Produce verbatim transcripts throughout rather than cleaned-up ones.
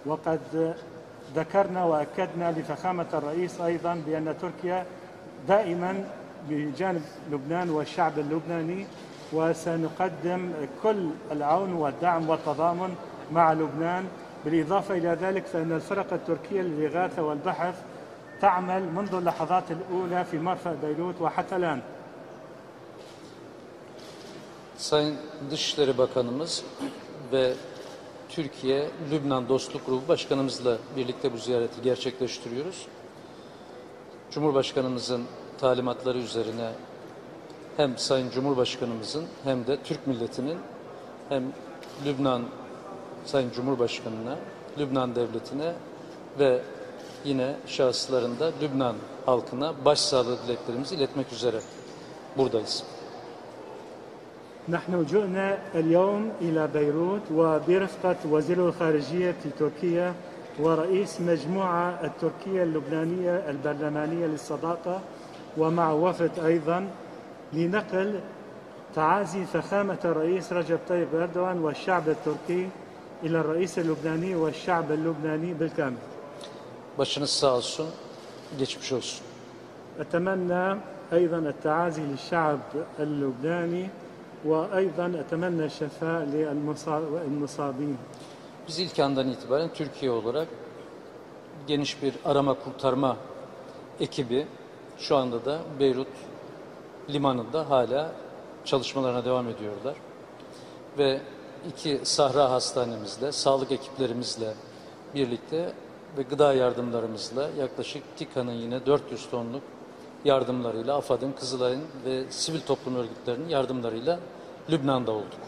وقد ذكرنا وأكدنا لفخامة الرئيس أيضا بأن تركيا دائما بجانب لبنان والشعب اللبناني، وسنقدم كل العون والدعم والتضامن مع لبنان. بالإضافة إلى ذلك فإن الفرق التركية للإغاثة والبحث تعمل منذ اللحظات الأولى في مرفأ بيروت وحتى الآن. Sayın Dışişleri Bakanımız ve Türkiye-Lübnan Dostluk Grubu Başkanımızla birlikte bu ziyareti gerçekleştiriyoruz. Cumhurbaşkanımızın talimatları üzerine hem Sayın Cumhurbaşkanımızın hem de Türk milletinin hem Lübnan Sayın Cumhurbaşkanı'na, Lübnan Devleti'ne ve yine şahıslarında Lübnan halkına başsağlığı dileklerimizi iletmek üzere buradayız. نحن جئنا اليوم إلى بيروت وبرفقة وزير الخارجية تركيا ورئيس مجموعة التركية اللبنانية البرلمانية للصداقة ومع وفد أيضا لنقل تعازي فخامة الرئيس رجب طيب أردوغان والشعب التركي إلى الرئيس اللبناني والشعب اللبناني بالكامل. Başınız sağ olsun, geçmiş olsun. أتمنى أيضا التعازي للشعب اللبناني وأيضا أتمنى الشفاء للمصابين. Biz ilk andan itibaren Türkiye olarak geniş bir arama kurtarma ekibi şu anda da Beyrut limanında hala çalışmalarına devam ediyorlar. Ve iki Sahra hastanemizle, sağlık ekiplerimizle birlikte ve gıda yardımlarımızla yaklaşık TİKA'nın yine dört yüz tonluk yardımlarıyla, AFAD'ın, Kızılay'ın ve sivil toplum örgütlerinin yardımlarıyla Lübnan'da olduk.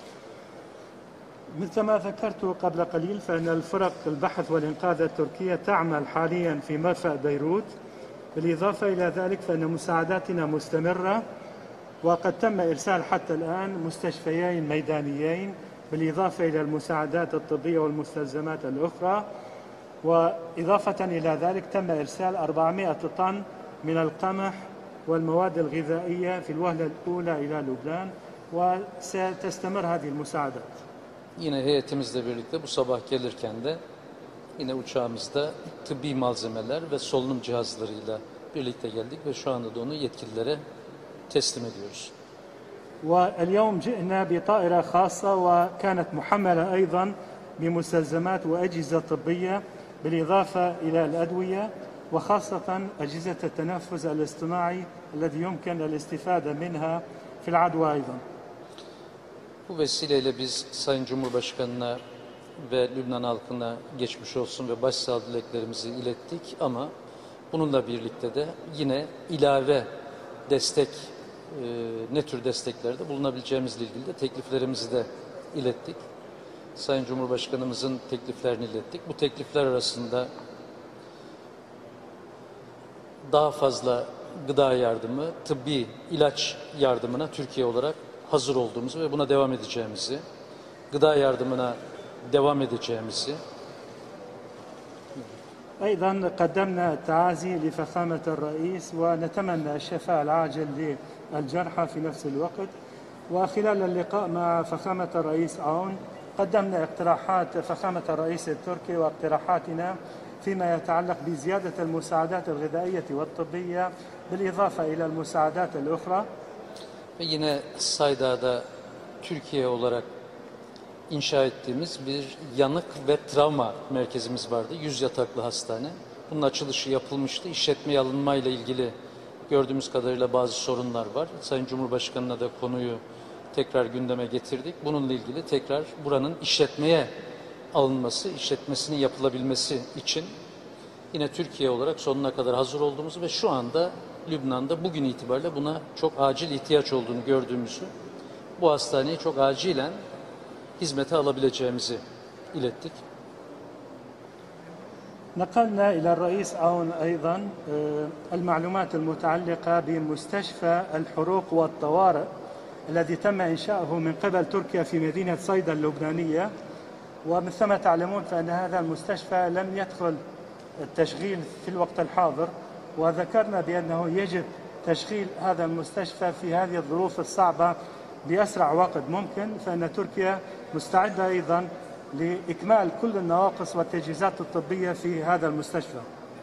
مثل ما ذكرت قبل قليل فإن الفرق البحث والإنقاذ التركية تعمل حاليا في مرفأ بيروت. بالإضافة إلى ذلك فإن مساعداتنا مستمرة وقد تم إرسال حتى الآن مستشفيين ميدانيين بالإضافة إلى المساعدات الطبية والمستلزمات الأخرى. وإضافة إلى ذلك تم إرسال أربعمائة طن من القمح والمواد الغذائية في الوهلة الأولى إلى لبنان وستستمر هذه المساعدات. Yine heyetimizle birlikte bu sabah gelirken de yine uçağımızda tıbbi malzemeler ve solunum cihazlarıyla birlikte geldik ve şu anda da onu yetkililere teslim ediyoruz. واليوم جئنا بطائرة خاصة وكانت محملة أيضا بمستلزمات وأجهزة طبية بالإضافة إلى الأدوية وخاصة أجهزة التنفس الاصطناعي الذي يمكن الاستفادة منها في العدوى أيضا. Bu vesileyle biz Sayın Cumhurbaşkanı'na ve Lübnan halkına geçmiş olsun ve başsağlığı dileklerimizi ilettik ama bununla birlikte de yine ilave destek, e, ne tür desteklerde bulunabileceğimizle ilgili de tekliflerimizi de ilettik. Sayın Cumhurbaşkanımızın tekliflerini ilettik. Bu teklifler arasında daha fazla gıda yardımı, tıbbi ilaç yardımına Türkiye olarak hazır olduğumuzu ve buna devam edeceğimizi, gıda yardımına devam edeceğimizi. أيضا قدمنا التعازي لفخامة الرئيس ونتمنى الشفاء العاجل للجرحى في نفس الوقت. وخلال اللقاء مع فخامة الرئيس عون قدمنا اقتراحات فخامة الرئيس التركي واقتراحاتنا فيما يتعلق بزيادة المساعدات الغذائية والطبية بالإضافة إلى المساعدات الأخرى. Ve yine Sayda'da Türkiye olarak inşa ettiğimiz bir yanık ve travma merkezimiz vardı. Yüz yataklı hastane. Bunun açılışı yapılmıştı. İşletmeye alınmayla ilgili gördüğümüz kadarıyla bazı sorunlar var. Sayın Cumhurbaşkanı'na da konuyu tekrar gündeme getirdik. Bununla ilgili tekrar buranın işletmeye alınması, işletmesinin yapılabilmesi için yine Türkiye olarak sonuna kadar hazır olduğumuzu ve şu anda Lübnan'da bugün itibariyle buna çok acil ihtiyaç olduğunu gördüğümüzü, bu hastaneyi çok acilen hizmete alabileceğimizi ilettik. نقلنا إلى الرئيس عون أيضا المعلومات المتعلقة بمستشفى الحروق والطوارئ الذي تم إنشاؤه من قبل تركيا في مدينة صيدا اللبنانية. ومثل ما تعلمون فإن هذا المستشفى لم يدخل التشغيل في الوقت الحاضر، وذكرنا بأنه يجب تشغيل هذا المستشفى في هذه الظروف الصعبة بأسرع وقت ممكن. فإن تركيا مستعدة أيضا لإكمال كل النواقص والتجهيزات الطبية في هذا المستشفى.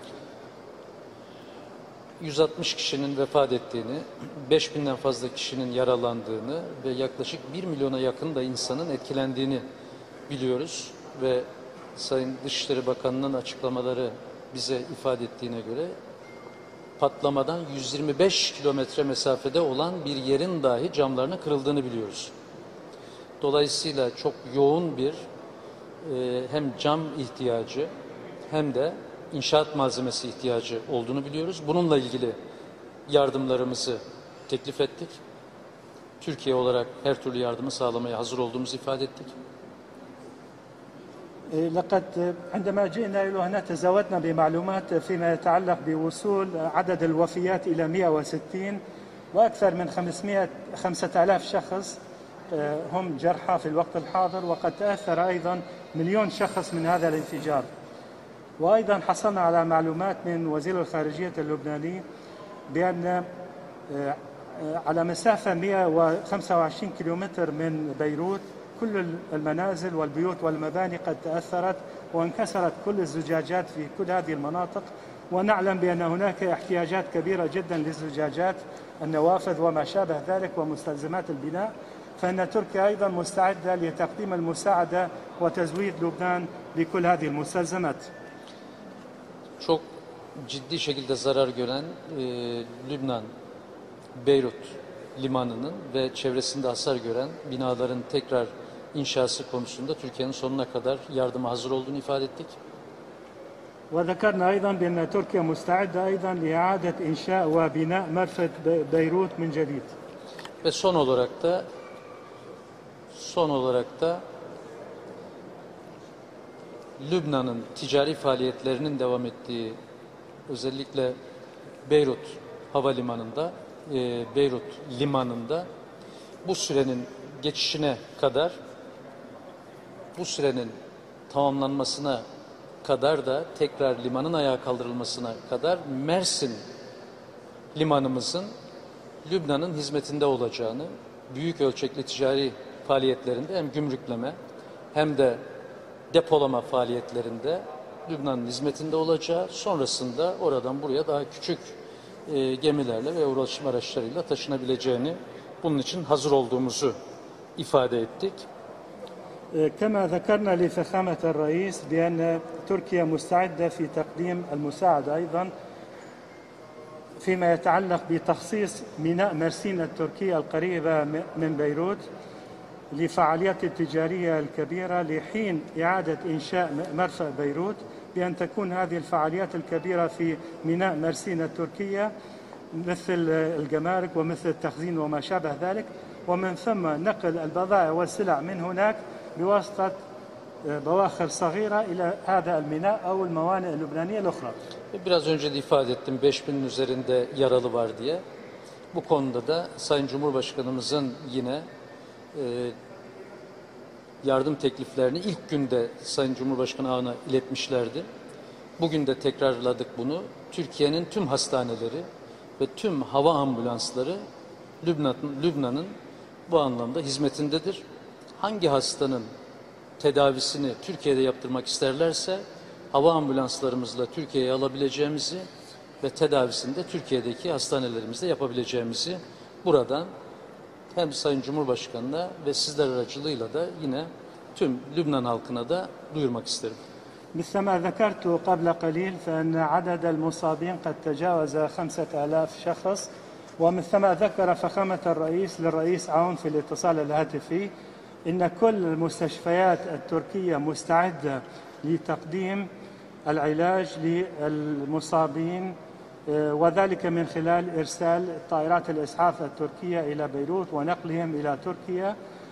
yüz altmış kişinin vefat ettiğini, beş binden fazla kişinin yaralandığını ve yaklaşık bir milyona yakın da insanın etkilendiğini biliyoruz. Ve Sayın Dışişleri Bakanı'nın açıklamaları bize ifade ettiğine göre patlamadan yüz yirmi beş kilometre mesafede olan bir yerin dahi camlarının kırıldığını biliyoruz. Dolayısıyla çok yoğun bir e, hem cam ihtiyacı hem de inşaat malzemesi ihtiyacı olduğunu biliyoruz. Bununla ilgili yardımlarımızı teklif ettik. Türkiye olarak her türlü yardımı sağlamaya hazır olduğumuzu ifade ettik. لقد عندما جئنا إلى هنا تزودنا بمعلومات فيما يتعلق بوصول عدد الوفيات إلى مئة وستين وأكثر من خمسة آلاف شخص هم جرحى في الوقت الحاضر، وقد تأثر أيضا مليون شخص من هذا الانفجار. وأيضا حصلنا على معلومات من وزير الخارجية اللبناني بأن على مسافة مئة وخمسة وعشرين كيلومتر من بيروت كل المنازل والبيوت والمباني قد تأثرت وانكسرت كل الزجاجات في كل هذه المناطق، ونعلم بأن هناك احتياجات كبيرة جدا للزجاجات، النوافذ وما شابه ذلك ومستلزمات البناء. فإن تركيا أيضا مستعدة لتقديم المساعدة وتزويد لبنان بكل هذه المستلزمات. Çok ciddi şekilde zarar gören e, Lübnan, Beyrut limanının ve çevresinde hasar gören binaların tekrar inşası konusunda Türkiye'nin sonuna kadar yardıma hazır olduğunu ifade ettik. وذكرنا أيضا بأن تركيا مستعدة أيضا لإعادة إنشاء وبناء مرفأ بيروت من جديد. Ve son olarak da son olarak da Lübnan'ın ticari faaliyetlerinin devam ettiği özellikle Beyrut havalimanında, e, Beyrut limanında bu sürenin geçişine kadar, bu sürenin tamamlanmasına kadar da tekrar limanın ayağa kaldırılmasına kadar Mersin limanımızın Lübnan'ın hizmetinde olacağını, büyük ölçekli ticari faaliyetlerinde hem gümrükleme hem de depolama faaliyetlerinde Lübnan'ın hizmetinde olacağı, sonrasında oradan buraya daha küçük e, gemilerle ve ulaşım araçlarıyla taşınabileceğini, bunun için hazır olduğumuzu ifade ettik. كما ذكرنا لفخامة الرئيس بأن تركيا مستعدة في تقديم المساعدة أيضا فيما يتعلق بتخصيص ميناء مرسين التركية القريبة من بيروت لفعاليات التجارية الكبيرة لحين إعادة إنشاء مرفأ بيروت، بأن تكون هذه الفعاليات الكبيرة في ميناء مرسين التركية مثل الجمارك ومثل التخزين وما شابه ذلك، ومن ثم نقل البضائع والسلع من هناك بواسطة بواخر صغيرة إلى هذا الميناء أو الموانئ اللبنانية الأخرى. Biraz önce de ifade ettim, beş binin üzerinde yaralı var diye. Bu konuda da Sayın Cumhurbaşkanımızın yine e, yardım tekliflerini ilk günde Sayın Cumhurbaşkanı ağına iletmişlerdi. Bugün de tekrarladık bunu. Türkiye'nin tüm hastaneleri ve tüm hava ambulansları Lübnan'ın Lübnan'ın bu anlamda hizmetindedir. Hangi hastanın tedavisini Türkiye'de yaptırmak isterlerse hava ambulanslarımızla Türkiye'ye alabileceğimizi ve tedavisini de Türkiye'deki hastanelerimizde yapabileceğimizi buradan hem Sayın Cumhurbaşkanı'na ve sizler aracılığıyla da yine tüm Lübnan halkına da duyurmak isterim. مثل ما ذكرت قبل قليل فإن عدد المصابين قد تجاوز خمسة آلاف شخص، ومثل ما ذكر فخامة الرئيس للرئيس عون في الاتصال الهاتفي إن كل المستشفيات التركية مستعدة لتقديم العلاج للمصابين، وذلك من خلال إرسال طائرات الإسعاف التركية إلى بيروت ونقلهم إلى تركيا.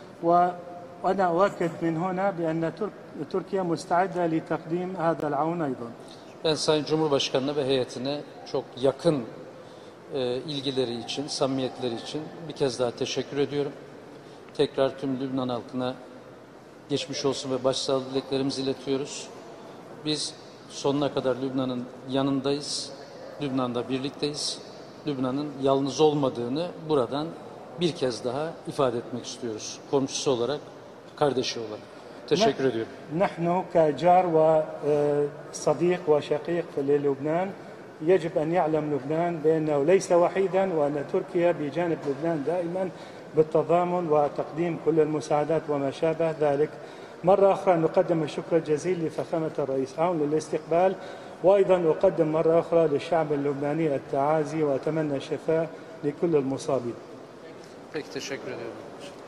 وأنا أؤكد من هنا بأن تركيا مستعدة لتقديم هذا العون أيضا. Ben Sayın Cumhurbaşkanı'na ve heyetine çok yakın e, ilgileri için, samimiyetleri için bir kez daha teşekkür ediyorum. Tekrar tüm Lübnan halkına geçmiş olsun ve başsağlığı dileklerimizi iletiyoruz. Biz sonuna kadar Lübnan'ın yanındayız. Lübnan'da birlikteyiz. Lübnan'ın yalnız olmadığını buradan bir kez daha ifade etmek istiyoruz. Komşusu olarak, kardeşi olarak. Teşekkür ediyorum. نحن كجار وصديق وشقيق للبنان يجب أن يعلم لبنان بأنه ليس وحيدا وأن تركيا بجانب لبنان دائما بالتضامن وتقديم كل المساعدات وما شابه ذلك. مرة أخرى نقدم الشكر الجزيل لفخامة الرئيس عون للاستقبال، وأيضا أقدم مرة أخرى للشعب اللبناني التعازي وأتمنى الشفاء لكل المصابين. Peki teşekkür ediyorum.